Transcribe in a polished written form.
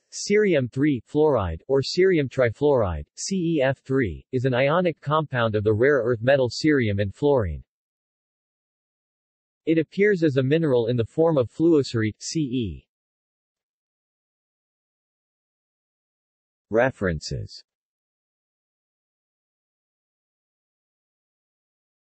Cerium fluoride, or cerium trifluoride, CEF3, is an ionic compound of the rare earth metal cerium and fluorine. It appears as a mineral in the form of fluocerite, Ce. References